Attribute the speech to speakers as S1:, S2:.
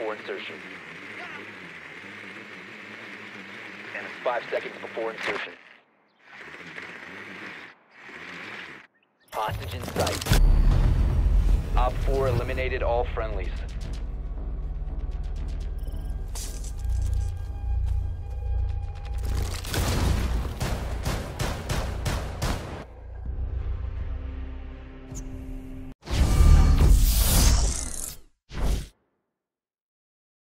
S1: before insertion. And it's 5 seconds before insertion. Hostage in sight. Op 4 eliminated all friendlies.